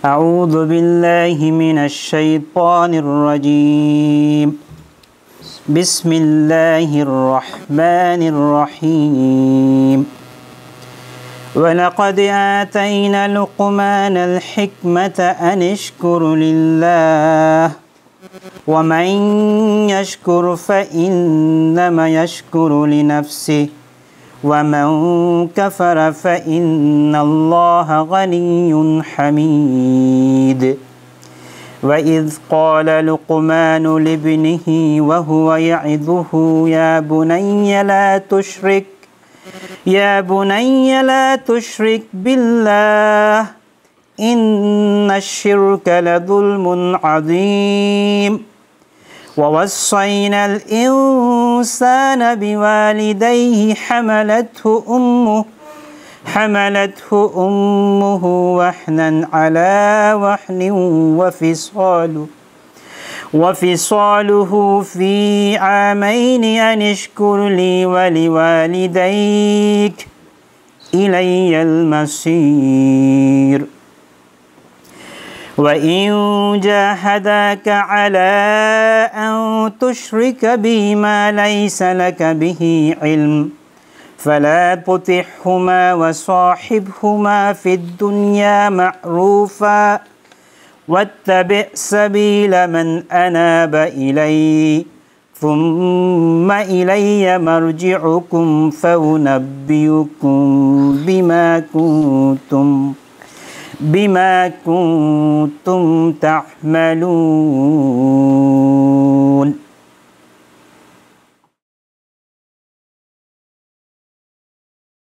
أعوذ بالله من الشيطان الرجيم. بسم الله الرحمن الرحيم. ولقد آتينا لقمان الحكمة أن اشكر لله ومن يشكر فإنما يشكر لنفسه ومن كفر فإن الله غني حميد. وإذ قال لقمان لابنه وهو يعظه يا بني لا تشرك بالله إن الشرك لظلم عظيم. ووصينا الإنسان بوالديه حملته أمه وحنا على وحن وفصاله في عامين أن اشكر لي ولوالديك إلي المصير. وإن جاهداك على أن تشرك بي ما ليس لك به علم فلا تطعهما وصاحبهما في الدنيا معروفا واتبع سبيل من أناب إلي ثم إلي مرجعكم فأنبئكم بما كنتم تعملون.